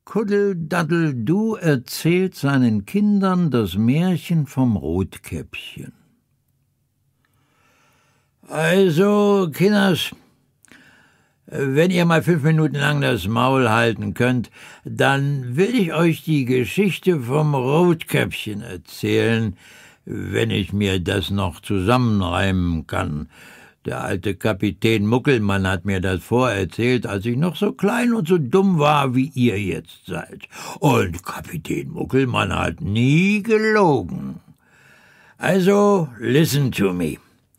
Kuddeldaddel-Du erzählt seinen Kindern das Märchen vom Rotkäppchen. Also, Kinders, wenn ihr mal 5 Minuten lang das Maul halten könnt, dann will ich euch die Geschichte vom Rotkäppchen erzählen, wenn ich mir das noch zusammenreimen kann. Der alte Kapitän Muckelmann hat mir das vorerzählt, als ich noch so klein und so dumm war, wie ihr jetzt seid. Und Kapitän Muckelmann hat nie gelogen. Also, listen to me.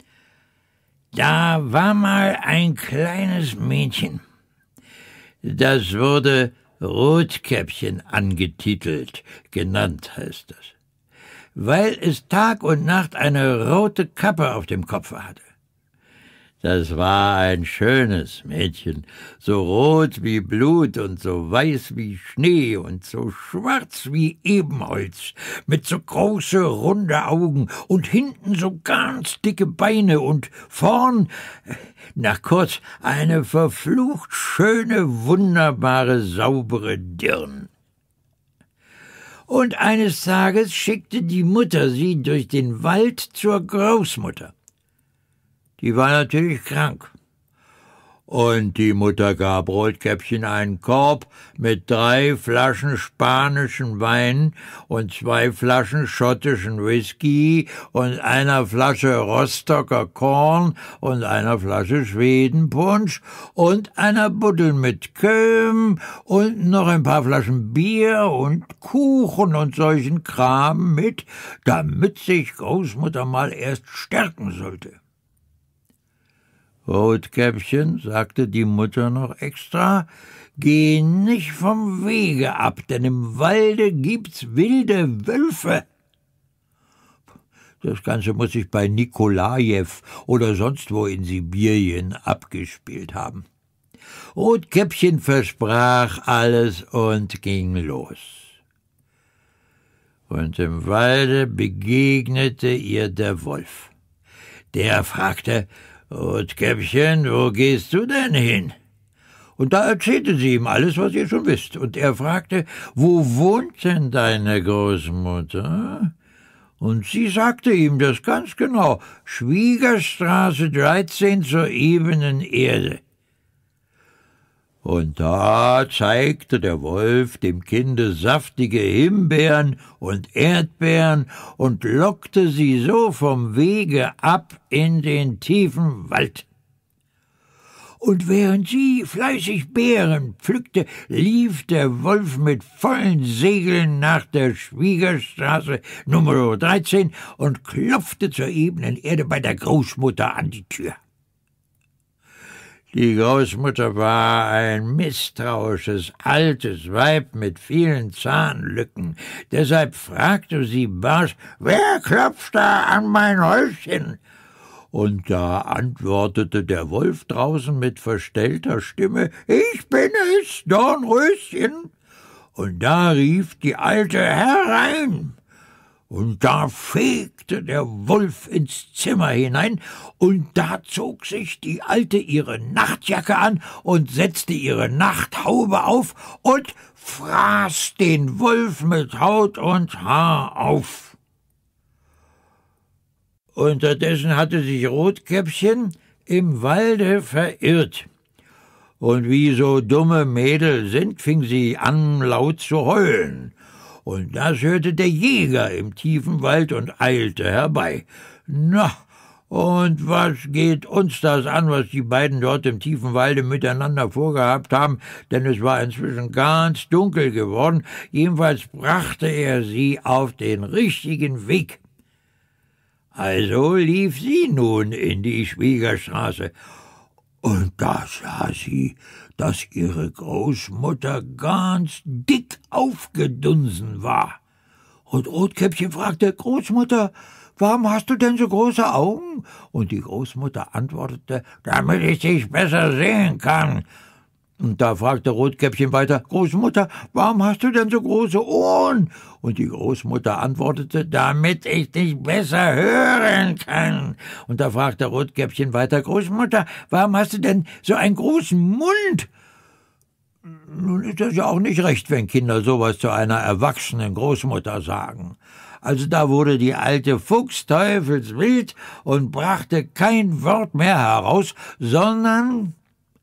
Da war mal ein kleines Mädchen. Das wurde Rotkäppchen angetitelt, genannt heißt das, weil es Tag und Nacht eine rote Kappe auf dem Kopfe hatte. Das war ein schönes Mädchen, so rot wie Blut und so weiß wie Schnee und so schwarz wie Ebenholz, mit so große, runde Augen und hinten so ganz dicke Beine und vorn, na kurz, eine verflucht schöne, wunderbare, saubere Dirn. Und eines Tages schickte die Mutter sie durch den Wald zur Großmutter. Die war natürlich krank. Und die Mutter gab Rotkäppchen einen Korb mit 3 Flaschen spanischen Wein und 2 Flaschen schottischen Whisky und einer Flasche Rostocker Korn und einer Flasche Schwedenpunsch und einer Buddel mit Köhm und noch ein paar Flaschen Bier und Kuchen und solchen Kram mit, damit sich Großmutter mal erst stärken sollte. Rotkäppchen, sagte die Mutter noch extra, geh nicht vom Wege ab, denn im Walde gibt's wilde Wölfe. Das Ganze muss sich bei Nikolajew oder sonst wo in Sibirien abgespielt haben. Rotkäppchen versprach alles und ging los. Und im Walde begegnete ihr der Wolf. Der fragte: »Rotkäppchen, wo gehst du denn hin?« Und da erzählte sie ihm alles, was ihr schon wisst. Und er fragte: »Wo wohnt denn deine Großmutter?« Und sie sagte ihm das ganz genau: »Schwiegerstraße 13 zur ebenen Erde.« Und da zeigte der Wolf dem Kinde saftige Himbeeren und Erdbeeren und lockte sie so vom Wege ab in den tiefen Wald. Und während sie fleißig Beeren pflückte, lief der Wolf mit vollen Segeln nach der Schwiegerstraße Nummer 13 und klopfte zur ebenen Erde bei der Großmutter an die Tür. Die Großmutter war ein misstrauisches, altes Weib mit vielen Zahnlücken. Deshalb fragte sie barsch: »Wer klopft da an mein Häuschen?« Und da antwortete der Wolf draußen mit verstellter Stimme: »Ich bin es, Dornröschen.« Und da rief die Alte: »Herein!« Und da fegte der Wolf ins Zimmer hinein, und da zog sich die Alte ihre Nachtjacke an und setzte ihre Nachthaube auf und fraß den Wolf mit Haut und Haar auf. Unterdessen hatte sich Rotkäppchen im Walde verirrt. Und wie so dumme Mädel sind, fing sie an, laut zu heulen. Und das hörte der Jäger im tiefen Wald und eilte herbei. »Na, und was geht uns das an, was die beiden dort im tiefen Walde miteinander vorgehabt haben, denn es war inzwischen ganz dunkel geworden. Jedenfalls brachte er sie auf den richtigen Weg.« Also lief sie nun in die Schwiegerstraße. Und da sah sie, dass ihre Großmutter ganz dick aufgedunsen war. Und Rotkäppchen fragte: »Großmutter, warum hast du denn so große Augen?« Und die Großmutter antwortete: »Damit ich dich besser sehen kann.« Und da fragte Rotkäppchen weiter: »Großmutter, warum hast du denn so große Ohren?« Und die Großmutter antwortete: »Damit ich dich besser hören kann.« Und da fragte Rotkäppchen weiter: »Großmutter, warum hast du denn so einen großen Mund?« Nun ist das ja auch nicht recht, wenn Kinder sowas zu einer erwachsenen Großmutter sagen. Also da wurde die alte fuchsteufelswild und brachte kein Wort mehr heraus, sondern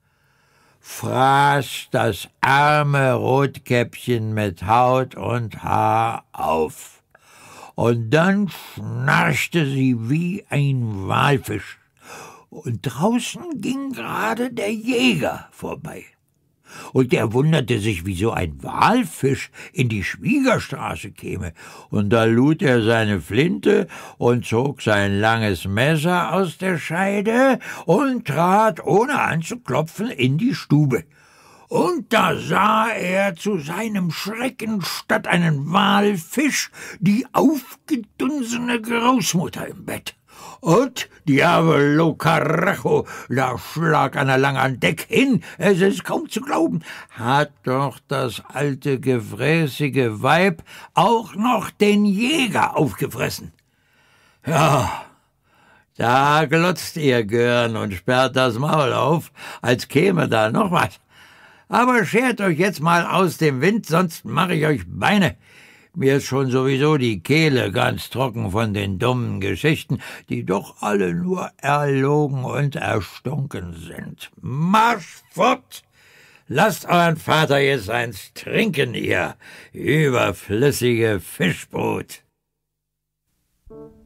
fraß das arme Rotkäppchen mit Haut und Haar auf. Und dann schnarchte sie wie ein Walfisch. Und draußen ging gerade der Jäger vorbei. Und der wunderte sich, wieso ein Walfisch in die Schwiegerstraße käme. Und da lud er seine Flinte und zog sein langes Messer aus der Scheide und trat, ohne anzuklopfen, in die Stube. Und da sah er zu seinem Schrecken statt einen Walfisch die aufgedunsene Großmutter im Bett. Und Diavolo Carajo, da schlag einer lang an Deck hin, es ist kaum zu glauben, hat doch das alte gefräßige Weib auch noch den Jäger aufgefressen. Ja, da glotzt ihr Görn und sperrt das Maul auf, als käme da noch was. Aber schert euch jetzt mal aus dem Wind, sonst mache ich euch Beine. Mir ist schon sowieso die Kehle ganz trocken von den dummen Geschichten, die doch alle nur erlogen und erstunken sind. Marsch fort! Lasst euren Vater jetzt eins trinken, ihr überflüssige Fischbrut!